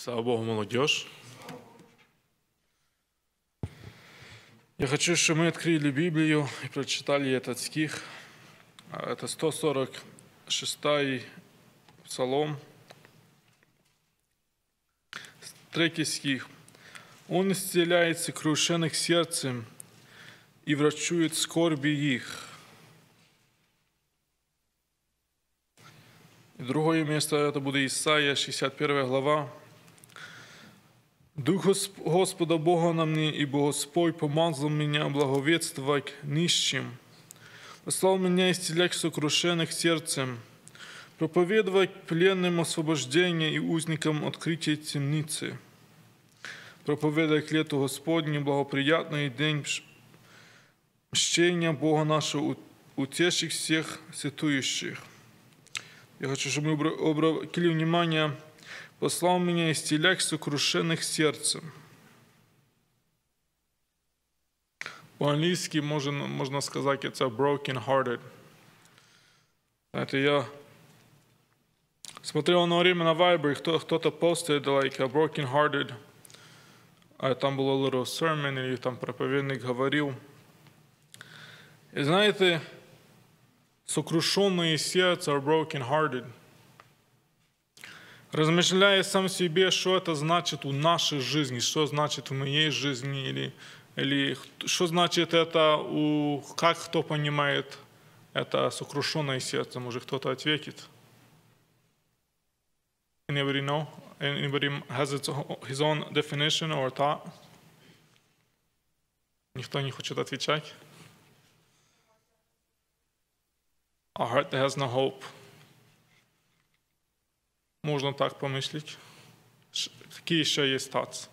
Слава Богу, молодежь. Я хочу, чтобы мы открыли Библию и прочитали этот стих. Это 146-й Псалом, 3 стих. «Он исцеляет сокрушенных сердцем и врачует скорби их». И другое место, это будет Исайя, 61 глава. «Дух Господа Бога на мне, ибо Господь помазал меня благовествовать нищим, послал меня исцелять сокрушенных сердцем, проповедовать пленным освобождение и узникам открытие темницы, проповедовать к лету Господне благоприятный день мщения Бога нашего, утешить всех сетующих». Я хочу, чтобы мы обратили внимание, послал меня исцелять сокрушенных сердцем. По-английски можно сказать, это broken hearted. Знаете, я смотрел на время на Viber, кто-то постит like a broken hearted, а там был little sermon, или там проповедник говорил. И знаете, сокрушенные сердца are broken hearted. Размышляя сам себе, что это значит в нашей жизни, что значит в моей жизни, или что значит это, как кто понимает это сокрушенное сердце, может кто-то ответит. Anybody know? Anybody has his own definition or thought? Никто не хочет отвечать? A heart that has no hope. Можно так помыслить. Какие еще есть статус?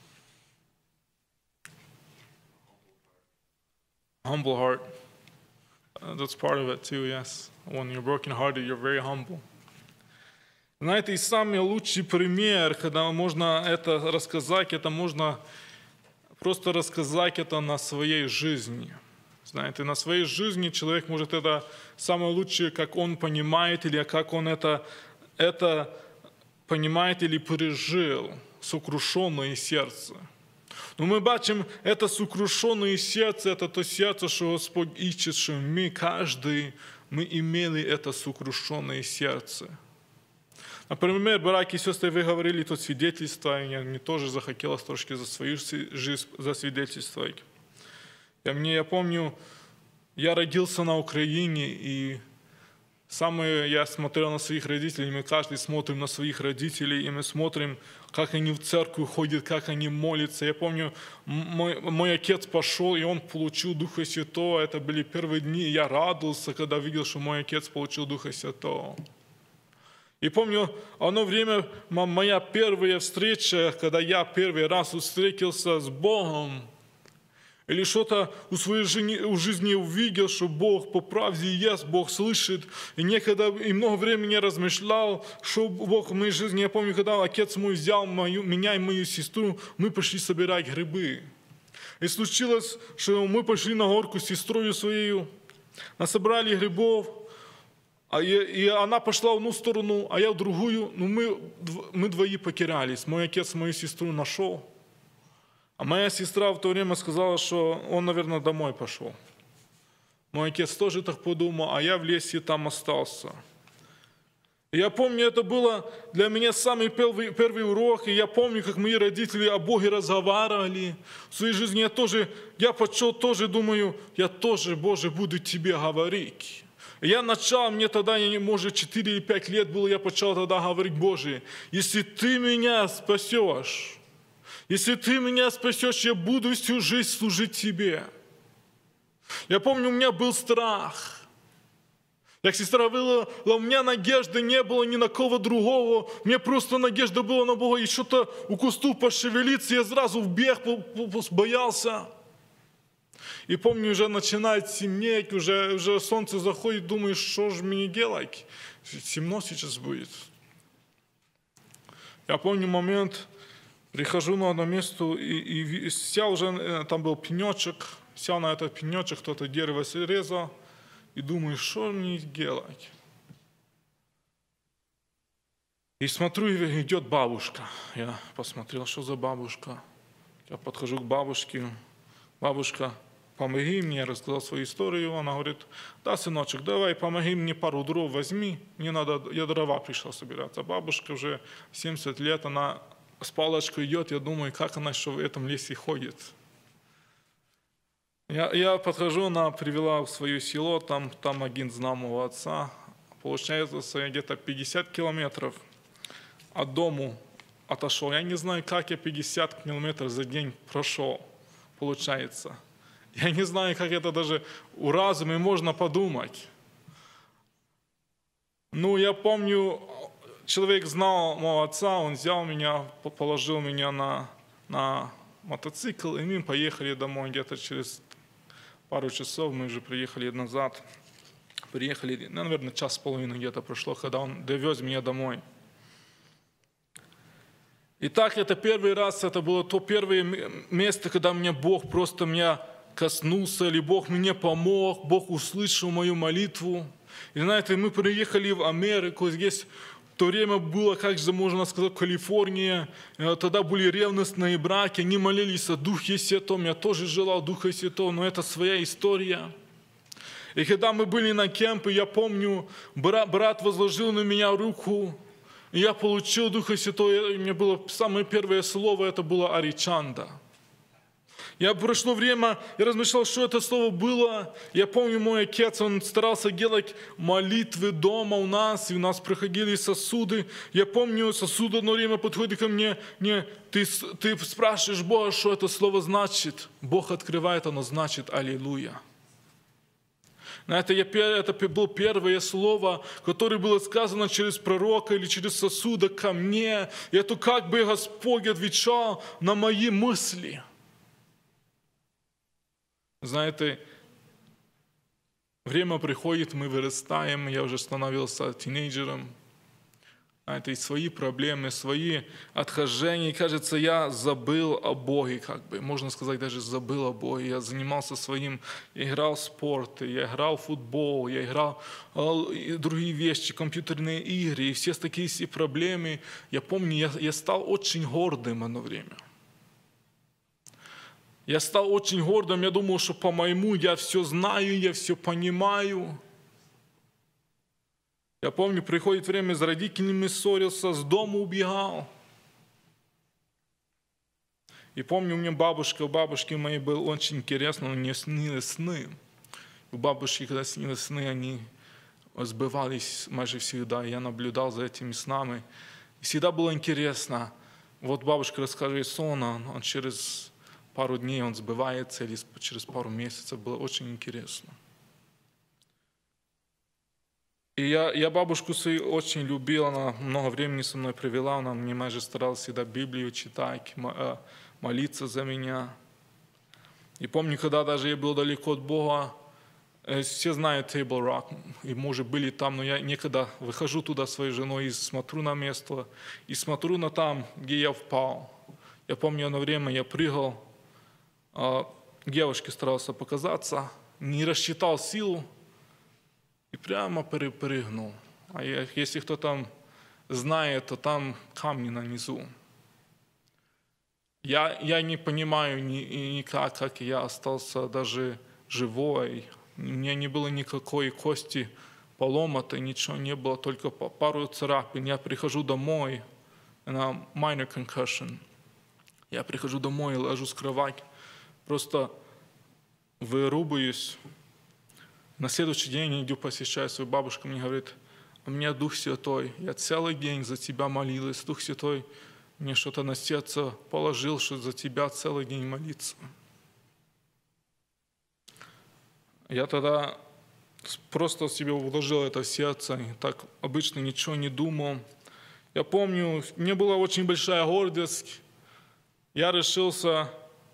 Humble heart. That's part of it too, yes. When you're broken-hearted, you're very humble. Знаете, и самый лучший пример, когда можно это рассказать, это можно просто рассказать это на своей жизни. Знаете, на своей жизни человек может это самое лучшее, как он понимает, или как он это понимает или пережил, сокрушенное сердце. Но мы бачим, это сокрушенное сердце, это то сердце, что Господь ищет, что мы, каждый, мы имели это сокрушенное сердце. Например, братья и сестры, вы говорили то свидетельство, и мне тоже захотелось трошки за свою жизнь засвидетельствовать. Я помню, я родился на Украине, и я смотрел на своих родителей, мы каждый смотрим на своих родителей, и мы смотрим, как они в церковь ходят, как они молятся. Я помню, мой отец пошел, и он получил Духа Святого. Это были первые дни, и я радовался, когда видел, что мой отец получил Духа Святого. И помню, одно время моя первая встреча, когда я первый раз встретился с Богом, или что-то в своей жизни увидел, что Бог по правде есть, Бог слышит. И много времени размышлял, что Бог в моей жизни. Я помню, когда отец мой взял меня и мою сестру, мы пошли собирать грибы. И случилось, что мы пошли на горку с сестрой своей, насобрали грибов, и она пошла в одну сторону, а я в другую. Но мы двое потерялись. Мой отец мою сестру нашел. А моя сестра в то время сказала, что он, наверное, домой пошел. Мой отец тоже так подумал, а я в лесе там остался. И я помню, это было для меня самый первый урок, и я помню, как мои родители о Боге разговаривали. В своей жизни я почел тоже, думаю, я тоже, Боже, буду Тебе говорить. И я начал, мне тогда, может, 4 или 5 лет было, я почал тогда говорить, Боже, если Ты меня спасешь, если Ты меня спасешь, я буду всю жизнь служить Тебе. Я помню, у меня был страх. Как сестра говорила, у меня надежды не было ни на кого другого. Мне просто надежда была на Бога. И что-то у кусту пошевелиться, я сразу вбег, боялся. И помню, уже начинает темнеть, уже солнце заходит, думаю, что же мне делать? Темно сейчас будет. Я помню момент, прихожу на одно место, и сел уже, там был пенечек, сел на этот пенечек, кто-то дерево срезал, и думаю, что мне делать? И смотрю, идет бабушка. Я посмотрел, что за бабушка. Я подхожу к бабушке. Бабушка, помоги мне, я рассказал свою историю. Она говорит, да, сыночек, давай, помоги мне, пару дров возьми. Мне надо, я дрова пришел собираться. Бабушка уже 70 лет, она с палочкой идет. Я думаю, как она еще в этом лесе ходит. Я подхожу, она привела в свое село, там один знал моего отца. Получается, где-то 50 километров от дому отошел. Я не знаю, как я 50 километров за день прошел, получается. Я не знаю, как это даже у разума можно подумать. Ну, я помню, человек знал моего отца, он взял меня, положил меня на мотоцикл, и мы поехали домой. Где-то через пару часов мы уже приехали назад. Приехали, наверное, час с половиной где-то прошло, когда он довез меня домой. Итак, это первый раз, это было то первое место, когда Бог просто меня коснулся, или Бог мне помог, Бог услышал мою молитву. И знаете, мы приехали в Америку, здесь в то время было, как же можно сказать, Калифорния, тогда были ревностные браки, они молились о Духе Святом, я тоже желал Духа Святого, но это своя история. И когда мы были на кемпе, я помню, брат возложил на меня руку, и я получил Духа Святого, и мне было самое первое слово, это было «Аричанда». Прошло время, я размышлял, что это слово было. Я помню, мой отец, он старался делать молитвы дома у нас, и у нас проходили сосуды. Я помню, сосуд одно время подходит ко мне, ты спрашиваешь Бога, что это слово значит. Бог открывает, оно значит «Аллилуйя». Это было первое слово, которое было сказано через пророка или через сосуда ко мне. И это как бы Господь отвечал на мои мысли. Знаете, время приходит, мы вырастаем, я уже становился тинейджером. Знаете, и свои проблемы, свои отхождения. И, кажется, я забыл о Боге, можно сказать, даже забыл о Боге. Я занимался своим, я играл в спорт, я играл в футбол, я играл другие вещи, компьютерные игры, и все такие проблемы. Я помню, я стал очень гордым одно время. Я стал очень гордым, я думал, что по-моему я все знаю, я все понимаю. Я помню, приходит время, с родителями ссорился, с дома убегал. И помню, у меня у бабушки моей было очень интересно, у нее снились сны. У бабушки, когда снились сны, они сбывались майже всегда. Я наблюдал за этими снами. И всегда было интересно. Вот бабушка расскажет сон, он через пару дней он сбывается, или через пару месяцев. Было очень интересно. И я бабушку свою очень любил, она много времени со мной провела, она мне майже старалась всегда Библию читать, молиться за меня. И помню, когда даже я был далеко от Бога, все знают Table Rock, и мы уже были там, но я некогда выхожу туда с своей женой и смотрю на место, и смотрю на там, где я впал. Я помню, одно время я прыгал, девушке старался показаться, не рассчитал силу, и прямо перепрыгнул. А если кто там знает, то там камни на низу. Я не понимаю никак, как я остался даже живой. У меня не было никакой кости поломатой, ничего не было, только пару царапин. Я прихожу домой, на minor concussion. Я прихожу домой, ложусь в кровать, просто вырубаюсь. На следующий день я иду посещаю свою бабушку, мне говорит, у меня Дух Святой, я целый день за тебя молилась, Дух Святой мне что-то на сердце положил, что за тебя целый день молиться. Я тогда просто себе вложил это в сердце, и так обычно ничего не думал. Я помню, мне была очень большая гордость, я решился,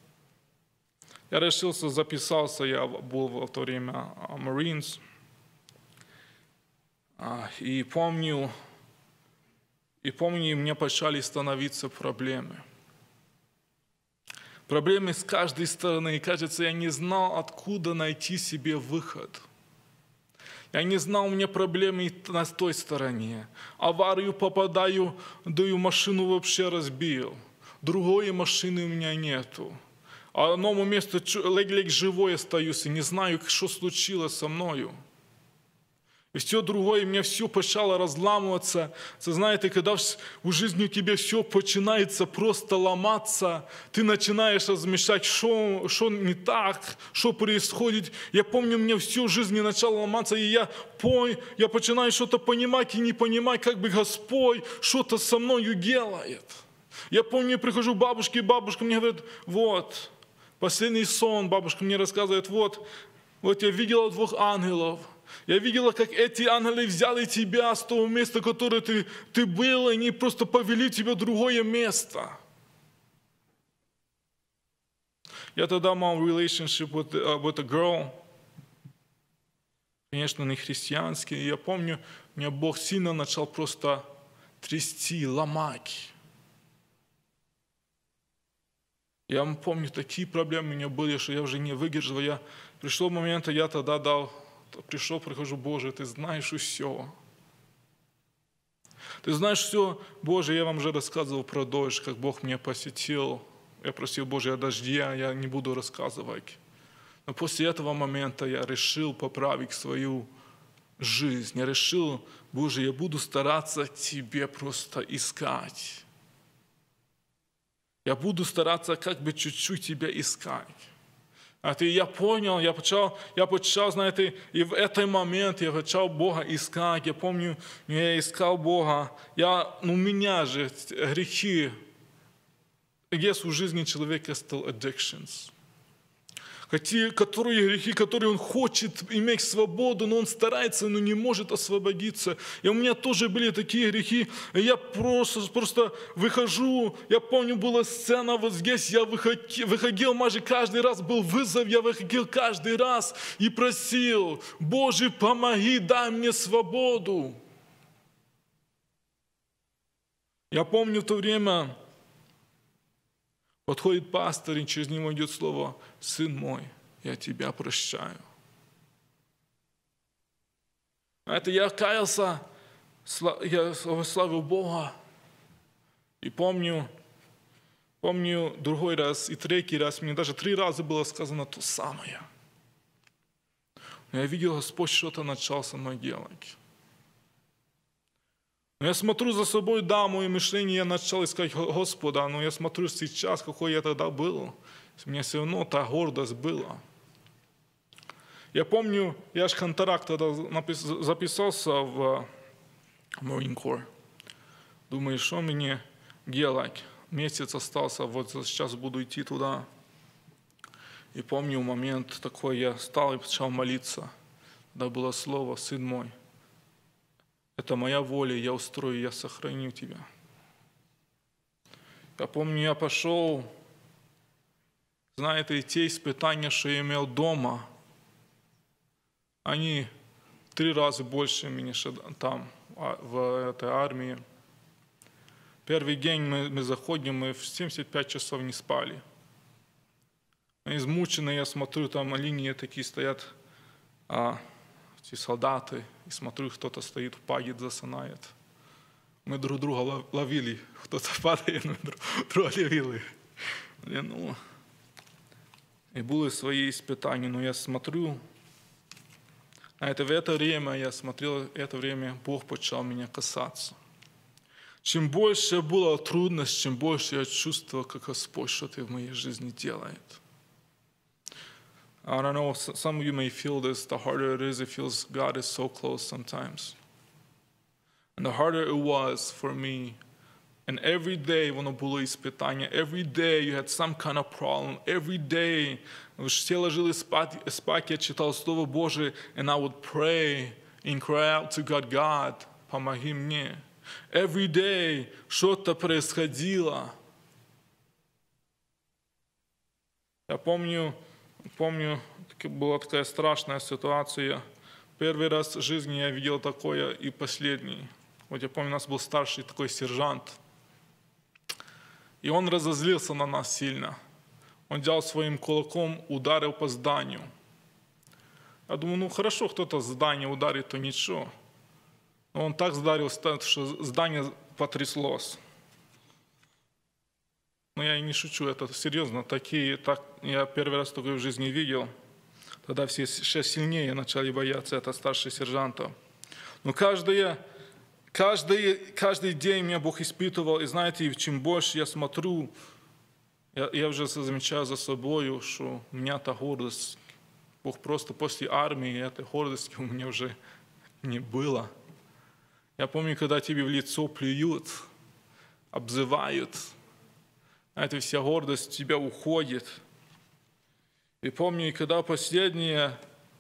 записался, я был в то время Marines. И помню, мне начали становиться проблемы. Проблемы с каждой стороны. И кажется, я не знал, откуда найти себе выход. Я не знал, у меня проблемы на той стороне. Аварию попадаю, даю машину вообще разбил. Другой машины у меня нету. А одному месту ледь живой остаюсь и не знаю, что случилось со мною. И все другое, у меня все почало разламываться. Знаете, когда в жизни у тебя все начинается просто ломаться, ты начинаешь размышлять, что не так, что происходит. Я помню, у меня всю жизнь начало ломаться, и я начинаю что-то понимать и не понимать, как бы Господь что-то со мною делает. Я помню, я прихожу к бабушке, и бабушка мне говорит, вот, последний сон, бабушка мне рассказывает, вот я видела 2 ангелов. Я видела, как эти ангелы взяли тебя с того места, которое ты был, и они просто повели тебя в другое место. Я тогда имел relationship with a girl, конечно, не христианский. И я помню, меня Бог сильно начал просто трясти, ломать. Я помню, такие проблемы у меня были, что я уже не выдержал. Пришел момент, я тогда прихожу, Боже, ты знаешь все. Ты знаешь все, Боже, я вам уже рассказывал про дождь, как Бог меня посетил. Я просил, Боже, о дожде, я не буду рассказывать. Но после этого момента я решил поправить свою жизнь. Я решил, Боже, я буду стараться Тебе просто искать. Я буду стараться как бы чуть-чуть Тебя искать. Я понял, я почал, знаете, и в этот момент я почал Бога искать. Я помню, я искал Бога. У меня же грехи. Есть в жизни человека still addictions. Которые грехи, которые он хочет иметь свободу, но он старается, но не может освободиться. И у меня тоже были такие грехи. И я просто выхожу. Я помню, была сцена вот здесь. Я выходил, майже каждый раз был вызов. Я выходил каждый раз и просил, Боже, помоги, дай мне свободу. Я помню в то время, подходит пастор, и через него идет слово: «Сын мой, я тебя прощаю». Я каялся, я славил Бога. И помню другой раз и третий раз, мне даже 3 раза было сказано то самое. Но я видел, Господь что-то начал со мной делать. Но я смотрю за собой, да, мое мышление, я начал искать Господа, но я смотрю сейчас, какой я тогда был. У меня все равно та гордость была. Я помню, я аж контракт тогда записался в Marine Corps. Думаю, что мне делать? Месяц остался, вот сейчас буду идти туда. И помню момент такой, я встал и начал молиться. Тогда было слово: «Сын мой, это моя воля, я устрою, я сохраню тебя». Я помню, я пошел, знаете, те испытания, что я имел дома, они 3 раза больше меня там, в этой армии. Первый день мы заходим, мы в 75 часов не спали. Измученный, я смотрю, там на линии такие стоят, эти солдаты, и смотрю, кто-то стоит, падает, засынает. Мы друг друга ловили, кто-то падает, мы друг друга ловили. И были свои испытания, но я смотрю, в это время я смотрел, это время Бог начал меня касаться. Чем больше было трудностей, чем больше я чувствовал, как Господь что-то в моей жизни делает. I don't know, some of you may feel this, the harder it is, it feels God is so close sometimes. And the harder it was for me, and every day, воно було испытание, every day you had some kind of problem, every day, все ложились спать, я читал Слово Божие, and I would pray and cry out to God, God, помоги мне. Every day что-то происходило. Я помню, была такая страшная ситуация. Первый раз в жизни я видел такое и последний. Вот я помню, у нас был старший такой сержант. И он разозлился на нас сильно. Он взял своим кулаком, ударил по зданию. Я думаю, ну хорошо, кто-то здание ударит, то ничего. Но он так ударил, что здание потряслось. Но я и не шучу, это серьезно. Так я первый раз такое в жизни видел. Тогда все еще сильнее начали бояться, это старшие сержанты. Но каждый день меня Бог испытывал. И знаете, чем больше я смотрю, я уже замечаю за собой, что у меня та гордость. Бог просто после армии этой гордости у меня уже не было. Я помню, когда тебе в лицо плюют, обзывают, эта вся гордость у тебя уходит. И помню, когда последнее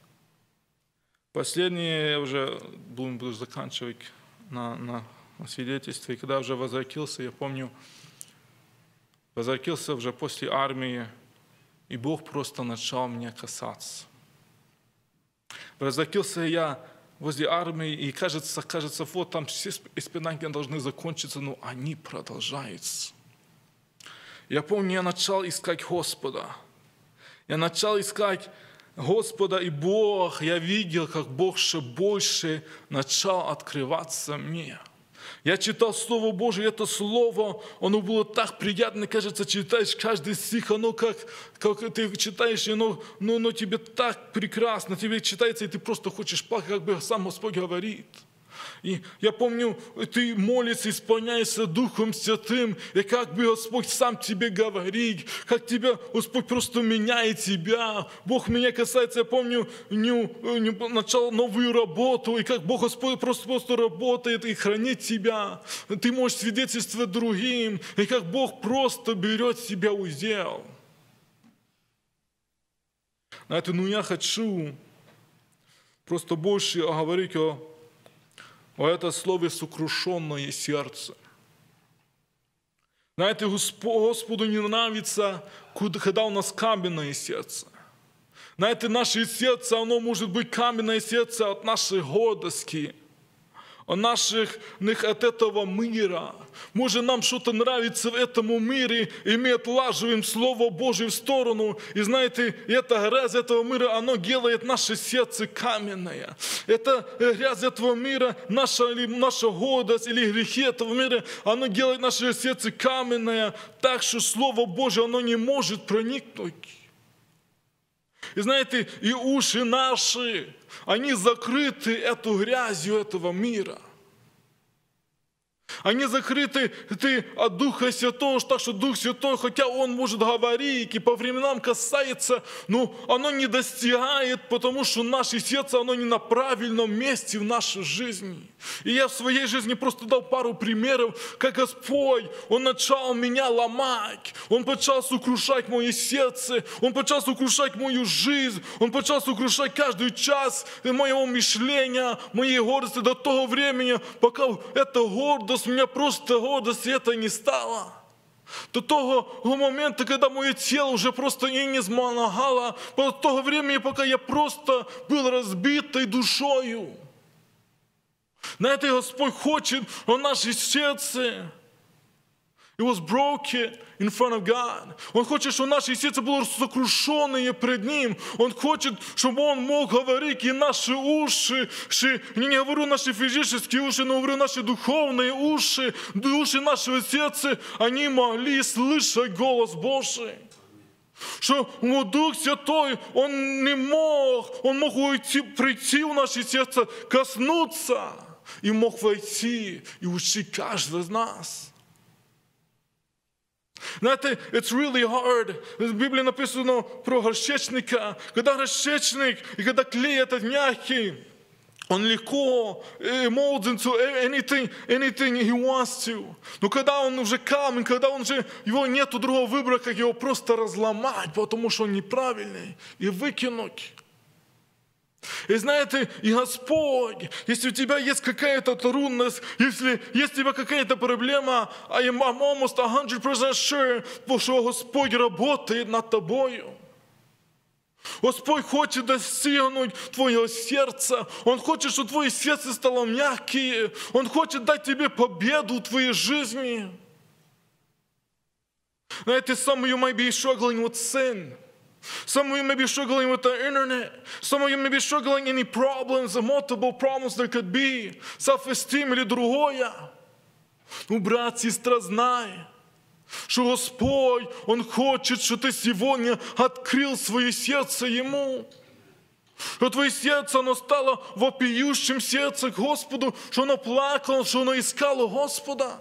уже буду заканчивать на свидетельстве, и когда уже возвратился, я помню, возвратился уже после армии, и Бог просто начал меня касаться. Возвратился я возле армии, и кажется, вот там все испытания должны закончиться, но они продолжаются. Я помню, я начал искать Господа. Я начал искать Господа, и Бог, я видел, как Бог еще больше начал открываться мне. Я читал Слово Божие, это Слово, оно было так приятно, кажется, читаешь каждый стих, оно как ты читаешь, оно тебе так прекрасно, тебе читается, и ты просто хочешь плакать, как бы сам Господь говорит. И я помню, ты молишься, исполняешься Духом Святым, и как бы Господь сам тебе говорит, как тебя Господь просто меняет тебя. Бог меня касается, я помню, начал новую работу, и как Бог Господь просто работает и хранит тебя. Ты можешь свидетельствовать другим, и как Бог просто берет себя в удел. Знаете, я хочу просто больше говорить о этом слове «сокрушенное сердце». Знаете, Господу не нравится, когда у нас каменное сердце. Знаете, наше сердце, оно может быть каменное сердце от нашей гордости, от этого мира. Может, нам что-то нравится в этом мире, и мы отлаживаем Слово Божие в сторону. И знаете, эта грязь этого мира, оно делает наше сердце каменное. Это грязь этого мира, наша гордость или грехи этого мира, оно делает наше сердце каменное, так что Слово Божие, оно не может проникнуть. И знаете, и уши наши, они закрыты этой грязью этого мира. Они закрыты от Духа Святого, так что Дух Святой, хотя Он может говорить и по временам касается, но оно не достигает, потому что наше сердце, оно не на правильном месте в нашей жизни. И я в своей жизни просто дал пару примеров, как Господь, Он начал меня ломать, Он начал сокрушать мое сердце, Он начал сокрушать мою жизнь, Он начал сокрушать каждый час моего мышления, моей гордости до того времени, пока эта гордость, у меня просто гордость это не стало. До того момента, когда мое тело уже просто не смогало, до того времени, пока я просто был разбитой душою. На это Господь хочет, Он наше сердце. It was broken in front of God. Он хочет, чтобы наше сердце было сокрушенное пред Ним. Он хочет, чтобы Он мог говорить, и наши уши, не говорю наши физические уши, но говорю наши духовные уши, души нашего сердца, они могли слышать голос Божий. Что Дух Святой, Он мог прийти в наше сердце, коснуться, и мог войти и учить каждого из нас. Знаете, it's really hard. В Библии написано про горшечника. Когда горшечник, и когда клей этот мягкий, он легко molds into anything he wants to. Но когда он уже камень, когда его нету другого выбора, как его просто разломать, потому что он неправильный, и выкинуть. И знаете, и Господь, если у тебя есть какая-то трудность, если есть у тебя какая-то проблема, I'm almost 100% sure, что Господь работает над тобою. Господь хочет достигнуть твоего сердца. Он хочет, чтобы твое сердце стало мягким. Он хочет дать тебе победу в твоей жизни. Знаете, some of you might be struggling with sin. Some of you may be struggling with the internet. Some of you may be struggling any problems, the multiple problems there could be. Self-esteem или другое. Ну, брат, сестра, знай, что Господь, Он хочет, что ты сегодня открыл свое сердце Ему. Что твое сердце, оно стало вопиющим сердцем к Господу, что оно плакало, что оно искало Господа.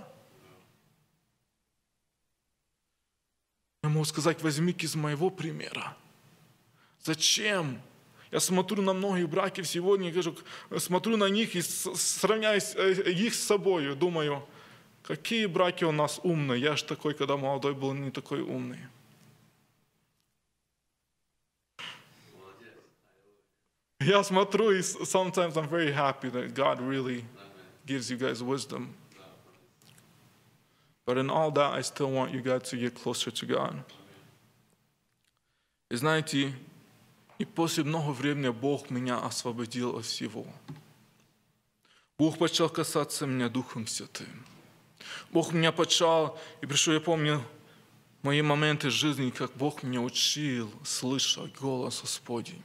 Я могу сказать, возьми-ка из моего примера. Зачем? Я смотрю на многих браки сегодня, смотрю на них и сравняю их с собой, думаю, какие браки у нас умные. Я же такой, когда молодой был, не такой умный. Я смотрю, и sometimes I'm very happy that God really gives you guys wisdom. But in all that, I still want you guys to get closer to God. И знаете, и после много времени Бог меня освободил от всего. Бог начал касаться меня Духом Святым. Бог меня почал, и пришел, я помню, мои моменты жизни, как Бог меня учил слышать голос Господень.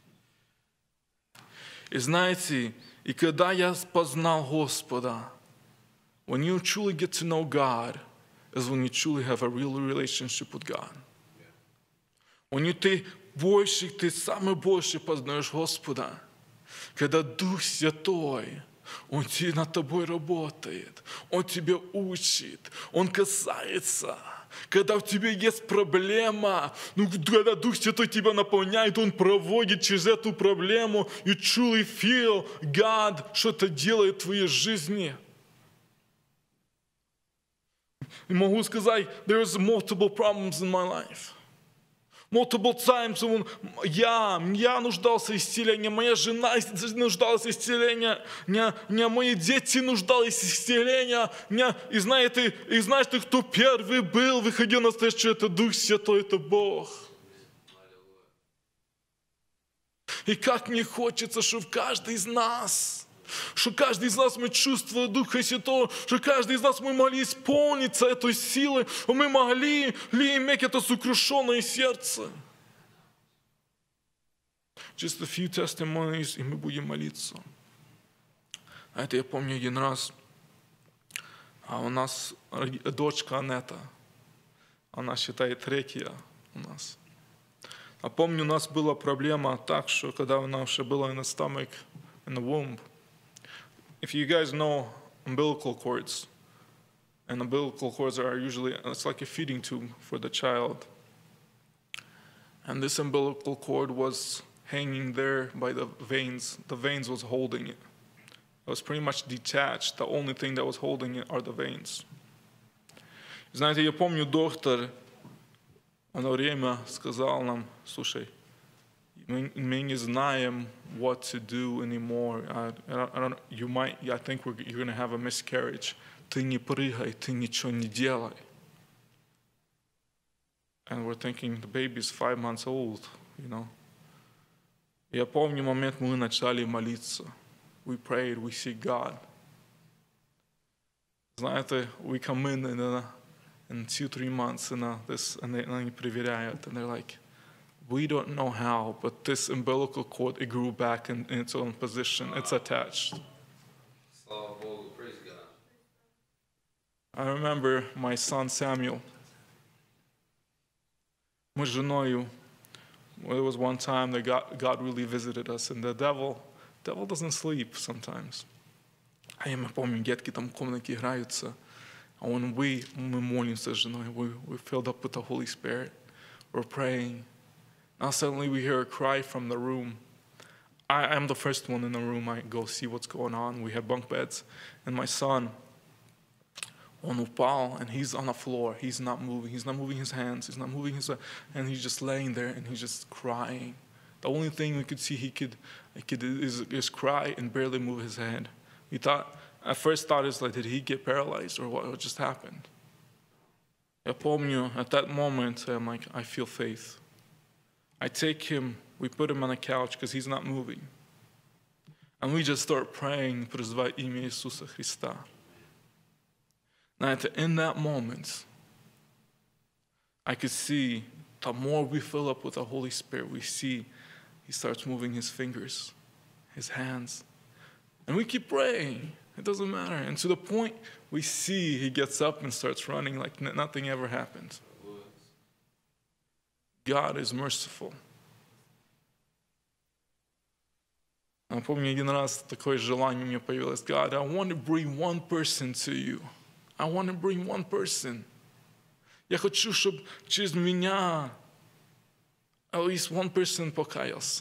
И знаете, и когда я познал Господа, when you truly get to know God, is when you truly have a real relationship with God. When ты самый больше познаешь Господа, когда Дух Святой, Он над тобой работает, Он тебя учит, Он касается. Когда у тебя есть проблема, когда Дух Святой тебя наполняет, Он проводит через эту проблему, you truly feel God что-то делает в твоей жизни. И могу сказать, there's multiple problems in my life. Multiple times я нуждался в исцелении, моя жена нуждалась в исцелении, мои дети нуждались в исцелении. И знаете, кто первый был, выходил на встречу, это Дух Святой, это Бог. И как мне хочется, чтобы каждый из нас мы чувствовали Духа Святого, что каждый из нас мы могли исполниться этой силой, мы могли иметь это сокрушенное сердце. Just a few testimonies, и мы будем молиться. А это я помню один раз, у нас дочка Анетта, она считает третья у нас. А помню, у нас была проблема так, что когда она уже была in the stomach, in the womb, if you guys know umbilical cords, and umbilical cords are usually, it's like a feeding tube for the child. And this umbilical cord was hanging there by the veins. The veins was holding it. It was pretty much detached. The only thing that was holding it are the veins. Знаете, я помню, доктор одно время сказал нам, слушай, мы не знаем what to do anymore. I think you're going to have a miscarriage. Ты не прыгай, ты ничего не делай. And we're thinking, the baby's 5 months old, you know. Я помню момент, мы начали молиться. We prayed, we seek God. Знаете, we come in 2-3 months, and они проверяют, and they're like, we don't know how, but this umbilical cord, it grew back in its own position. It's attached. I remember my son Samuel. Мы с женой, there was one time that God really visited us, and the devil doesn't sleep sometimes. А я помню, детки там в комнате играются, and when мы молимся с женой, we're filled up with the Holy Spirit, we're praying. Now suddenly we hear a cry from the room. I'm the first one in the room. I go see what's going on. We have bunk beds. And my son, он упал, and he's on the floor. He's not moving. He's not moving his hands. He's not moving and he's just laying there, and he's just crying. The only thing we could see he could is cry and barely move his head. We at first thought it's like, did he get paralyzed or what just happened? Я помню, at that moment, I'm like, I feel faith. I take him, we put him on a couch because he's not moving. And we just start praying, призывая имя Иисуса Христа. Now, in that moment, I could see the more we fill up with the Holy Spirit, we see he starts moving his fingers, his hands. And we keep praying. It doesn't matter. And to the point we see he gets up and starts running like nothing ever happened. God is merciful. Я помню, один раз такое желание у меня появилось. God, I want to bring one person to you. I want to bring one person. Я хочу, чтобы через меня at least one person покаялся.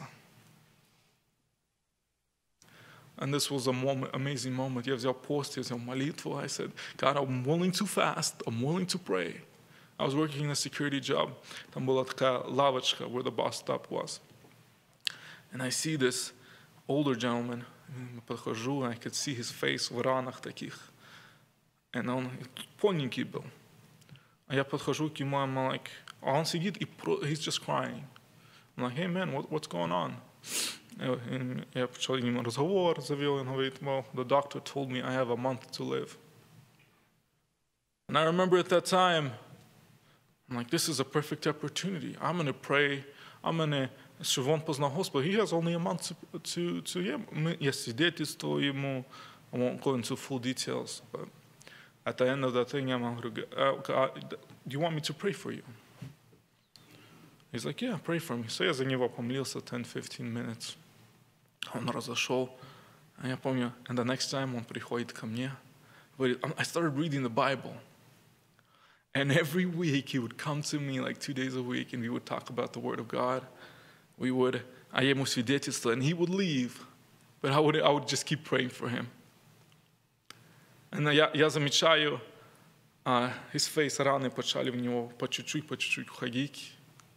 And this was a moment, amazing moment. Я взял пост, я взял молитву. I said, God, I'm willing to fast. I'm willing to pray. I was working in a security job. Там была такая лавочка where the bus stop was. And I see this older gentleman. Подхожу, and I could see his face в ранах таких. And он полненький был. А я подхожу к нему, I'm like, он сидит, и he's just crying. I'm like, hey man, what's going on? Я почал с ним разговор, завел, он говорит, well, the doctor told me I have a month to live. And I remember at that time, I'm like, this is a perfect opportunity. I'm going to pray. I'm going to, чтобы он познал Господа. He has only a month to есть свидетельство ему. I won't go into full details, but at the end of the thing, I'm like, God, do you want me to pray for you? He's like, yeah, pray for me. So я за него помолился 10-15 minutes. Он разошел. А я помню, and the next time он приходит ко мне. I started reading the Bible. And every week he would come to me like 2 days a week and we would talk about the Word of God. А ему свидетельство, and he would leave. But I would just keep praying for him. And я замечаю, his face, раны почали в него по чуть-чуть ходить.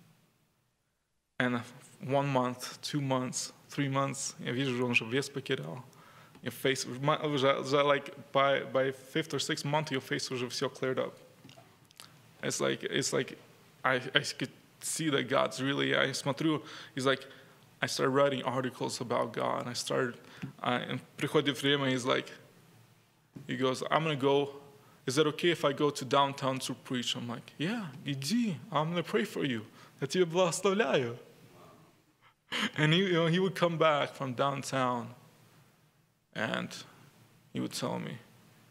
And 1 month, 2 months, 3 months, я вижу, что он уже вес потерял. Your face, уже like by 5th or 6th month, your face уже все cleared up. It's like I could see that God's really, I смотрю, he's like, I started writing articles about God. I started, and приходит время, he goes, I'm going to go, is it okay if I go to downtown to preach? I'm like, yeah, иди, I'm going to pray for you. Я тебя благословляю. And he would come back from downtown and he would tell me,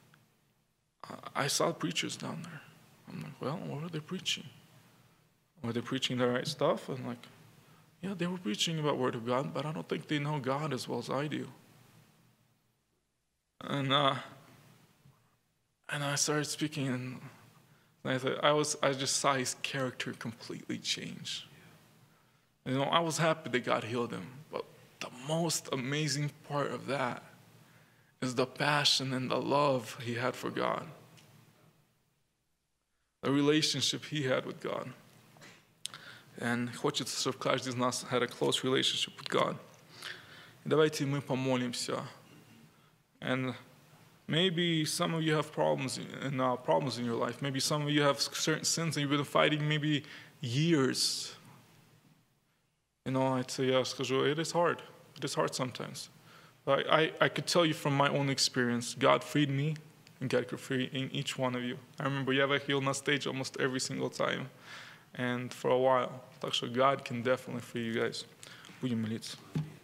I saw preachers down there. I'm like, well, what were they preaching? Were they preaching the right stuff? And like, yeah, they were preaching about Word of God, but I don't think they know God as well as I do. And I started speaking, and I just saw his character completely change. I was happy that God healed him, but the most amazing part of that is the passion and the love he had for God. The relationship he had with God. And хочется, чтобы каждый из нас had a close relationship with God. Давайте мы помолимся. And maybe some of you have problems in your life. Maybe some of you have certain sins and you've been fighting maybe years. I'd say, yeah, it is hard. It is hard sometimes. But I could tell you from my own experience, God freed me, and God could free in each one of you. I remember Yava healed on stage almost every single time, and for a while. Так что God can definitely free you guys. Будем молиться.